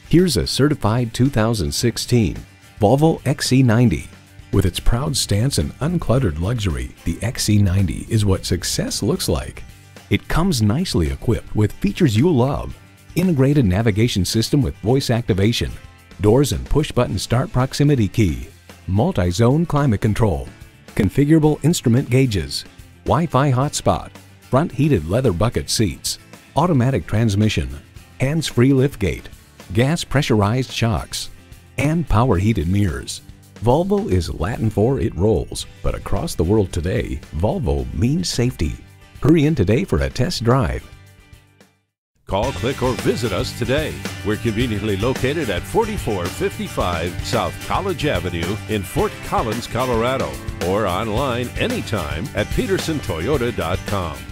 Here's a certified 2016 Volvo XC90. With its proud stance and uncluttered luxury, the XC90 is what success looks like. It comes nicely equipped with features you'll love: integrated navigation system with voice activation, doors and push-button start proximity key, multi-zone climate control, configurable instrument gauges, Wi-Fi hotspot, front heated leather bucket seats, automatic transmission, hands-free liftgate, gas pressurized shocks, and power heated mirrors. Volvo is Latin for it rolls, but across the world today, Volvo means safety. Hurry in today for a test drive. Call, click, or visit us today. We're conveniently located at 4455 South College Avenue in Fort Collins, Colorado, or online anytime at petersontoyota.com.